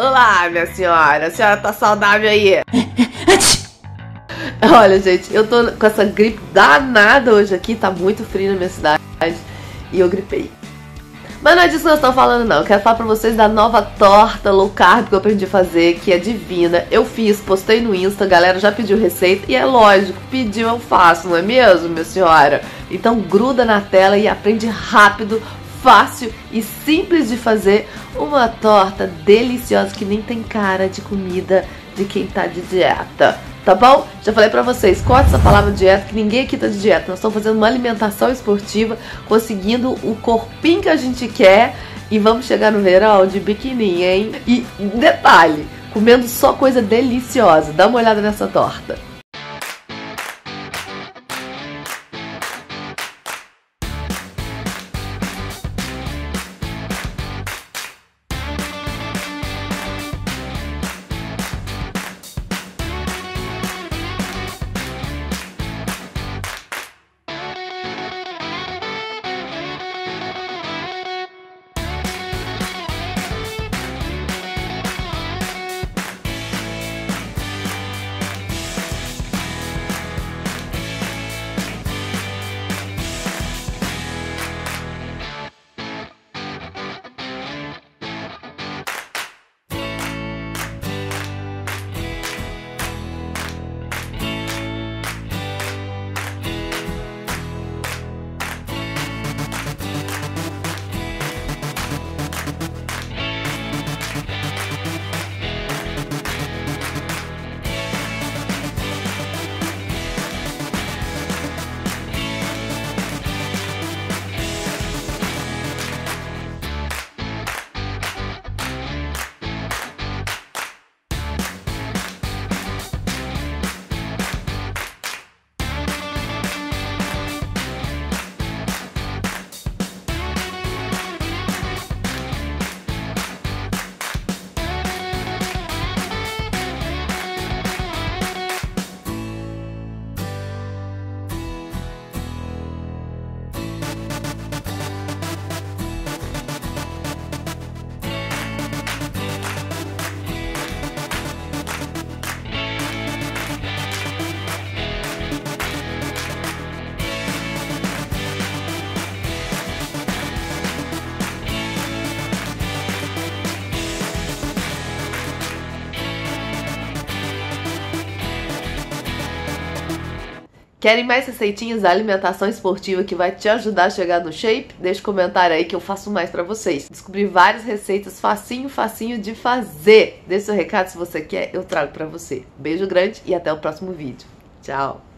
Olá, minha senhora. A senhora tá saudável aí? Olha, gente, eu tô com essa gripe danada hoje aqui. Tá muito frio na minha cidade e eu gripei. Mas não é disso que nós estamos falando, não. Eu quero falar pra vocês da nova torta low carb que eu aprendi a fazer, que é divina. Eu fiz, postei no Insta, a galera já pediu receita. E é lógico, pediu, eu faço, não é mesmo, minha senhora? Então gruda na tela e aprende rápido, fácil e simples de fazer uma torta deliciosa que nem tem cara de comida de quem tá de dieta. Tá bom? Já falei pra vocês, corta essa palavra dieta, que ninguém aqui tá de dieta. Nós estamos fazendo uma alimentação esportiva, conseguindo o corpinho que a gente quer e vamos chegar no verão de biquininho, hein? E detalhe, comendo só coisa deliciosa. Dá uma olhada nessa torta. Querem mais receitinhas da alimentação esportiva que vai te ajudar a chegar no shape? Deixa um comentário aí que eu faço mais pra vocês. Descobri várias receitas facinho de fazer. Deixa seu recado se você quer, eu trago pra você. Beijo grande e até o próximo vídeo. Tchau!